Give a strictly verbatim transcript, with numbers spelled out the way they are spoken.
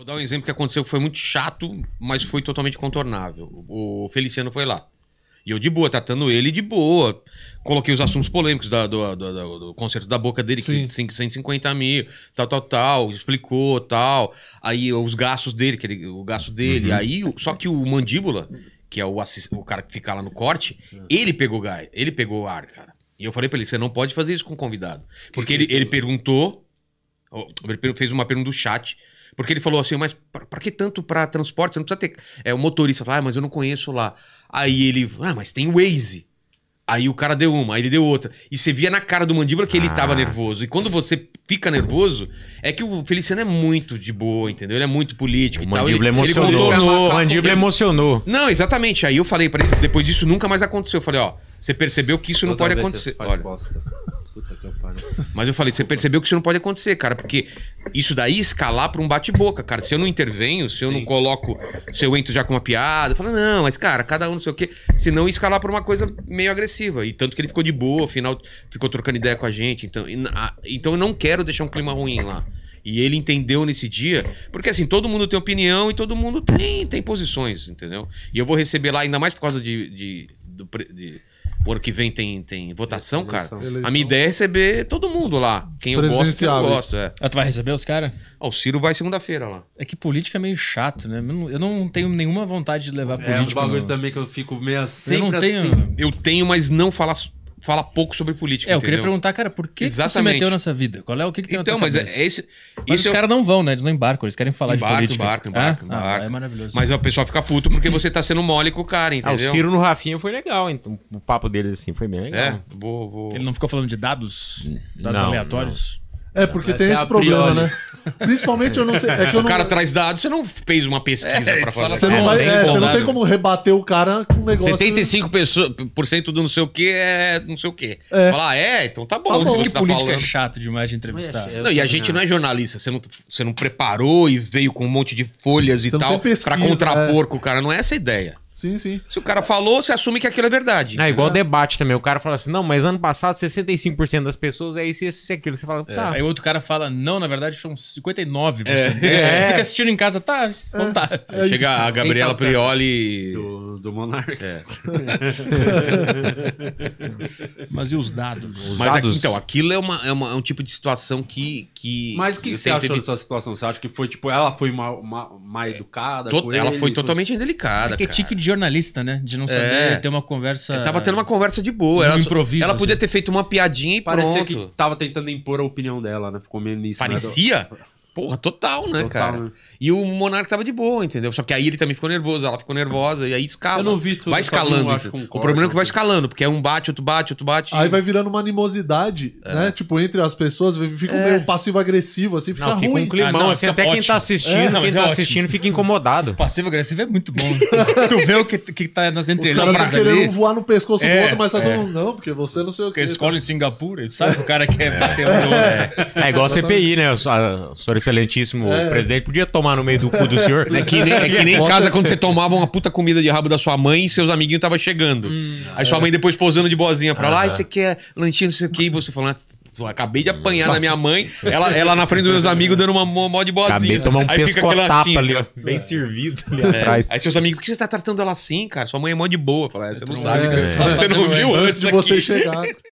Vou dar um exemplo que aconteceu que foi muito chato, mas foi totalmente contornável. O Feliciano foi lá. E eu de boa, tratando ele de boa. Coloquei os assuntos polêmicos da, do, do, do, do concerto da boca dele, que cento e cinquenta mil, tal, tal, tal, explicou, tal. Aí os gastos dele, que ele, o gasto dele. Uhum. Aí, só que o Mandíbula, que é o, assist, o cara que fica lá no corte, uhum. ele pegou o gás, ele pegou o ar, cara. E eu falei pra ele, você não pode fazer isso com o convidado. Porque que ele, ele perguntou, ele fez uma pergunta do chat, porque ele falou assim, mas pra, pra que tanto pra transporte? Você não precisa ter... É, o motorista fala, ah, mas eu não conheço lá. Aí ele, ah, mas tem Waze. Aí o cara deu uma, aí ele deu outra. E você via na cara do Mandíbula que ele ah. tava nervoso. E quando você fica nervoso, é que o Feliciano é muito de boa, entendeu? Ele é muito político o e tal. Mandíbula ele, emocionou. Ele contornou. O Mandíbula ele... emocionou. Não, exatamente. Aí eu falei pra ele, depois disso nunca mais aconteceu. Eu falei, ó, você percebeu que isso Toda não pode acontecer. Olha. Puta que eu paro. Mas eu falei, você percebeu que isso não pode acontecer, cara, porque isso daí escalar pra um bate-boca, cara. Se eu não intervenho, se eu Sim. não coloco, se eu entro já com uma piada, fala, não, mas cara, cada um não sei o quê, senão escalar pra uma coisa meio agressiva. E tanto que ele ficou de boa, afinal, ficou trocando ideia com a gente. Então, e, a, então eu não quero deixar um clima ruim lá. E ele entendeu nesse dia, porque assim, todo mundo tem opinião e todo mundo tem, tem posições, entendeu? E eu vou receber lá, ainda mais por causa de... de, do, de o ano que vem tem, tem votação, cara. Eleição. A minha ideia é receber todo mundo lá. Quem eu gosto, quem eu gosto. É. Ah, tu vai receber os caras? Ah, o Ciro vai segunda-feira lá. É que política é meio chato, né? Eu não, eu não tenho nenhuma vontade de levar política. É um bagulho no... também que eu fico meio sempre eu não tenho... assim. Eu tenho, mas não falar... Fala pouco sobre política, É, eu entendeu? queria perguntar, cara, por que, que você se meteu nessa vida? Qual é o que, que tem então, na tua mas cabeça? é esse... Mas esse os eu... caras não vão, né? Eles não embarcam, eles querem falar embarca, de política. Embarca, embarca, embarca, ah? embarca. Ah, é maravilhoso. Mas o pessoal fica puto porque você tá sendo mole com o cara, entendeu? Ah, o Ciro no Rafinha foi legal, então o papo deles assim foi bem legal. É, vou... vou... Ele não ficou falando de dados? Dados não, aleatórios? Não. É, porque tem esse problema, né? Principalmente eu não sei... É que eu o cara não... traz dados, você não fez uma pesquisa é, pra fazer. Você não, vai, é, você não tem como rebater o cara com um negócio... setenta e cinco por cento do não sei o que é não sei o que. É. Falar, é, então tá bom. Tá bom. Que tá política falando. é chato demais de entrevistar. Não, e a gente não é jornalista, você não, você não preparou e veio com um monte de folhas e você tal pra contrapor é. com o cara, não é essa a ideia. Sim, sim. Se o cara falou, você assume que aquilo é verdade. É igual debate também. O cara fala assim, não, mas ano passado sessenta e cinco por cento das pessoas é isso, isso e aquilo. Você fala, tá. É. Aí o outro cara fala, não, na verdade são cinquenta e nove por cento. É. É. Fica assistindo em casa, tá, então tá. É Chega a Gabriela Prioli... Do, do Monarca. É. Mas e os dados? Os mas dados... Aqui, então, aquilo é, uma, é, uma, é um tipo de situação que... que mas o que, que você achou dessa situação? Você acha que foi, tipo, ela foi mal, mal, mal educada Tot, com Ela ele, foi totalmente indelicada, é que é tique de jornalista, né? De não saber é. ter uma conversa... Ele tava tendo uma conversa de boa. Ela, improviso, ela podia assim. ter feito uma piadinha e parecia pronto. que tava tentando impor a opinião dela, né? Ficou meio nisso. Parecia? Né? Porra, total, né, total, cara? Né? E o Monarca tava de boa, entendeu? Só que aí ele também ficou nervoso, ela ficou nervosa, e aí escala. Eu não vi tudo. Vai escalando. Concordo, o problema é que vai escalando, porque é um bate, outro bate, outro bate. Aí e... vai virando uma animosidade, é. né? Tipo, entre as pessoas, fica é. meio passivo-agressivo, assim, fica não, ruim. Fica um climão, ah, não, assim, até ótimo. Quem tá assistindo, é, não, quem tá assistindo fica incomodado. Passivo-agressivo é muito bom. Tu vê o que, que tá nas entrelinhas. Os caras estão querendo voar no pescoço é, do outro, mas tá é. todo mundo, não, porque você não sei o que. Porque escola em Singapura, sabe que o cara quer bater o outro. É igual a C P I, né? O senhor excelentíssimo presidente podia tomar no meio do cu do senhor. É que nem, é que nem em casa quando você tomava uma puta comida de rabo da sua mãe e seus amiguinhos estavam chegando. Hum, aí sua mãe depois posando de boazinha pra lá, ah, você quer lanchinho, não sei o que, e você falando, acabei de apanhar da minha mãe, ela, ela na frente dos meus amigos dando uma mó de boazinha. Acabei de tomar um aí pescotapa ali, ó, bem servido ali é. atrás. Aí seus amigos, por que você tá tratando ela assim, cara? Sua mãe é mó de boa. Fala, é, você não, não sabe, é, é. Você não viu antes de você chegar.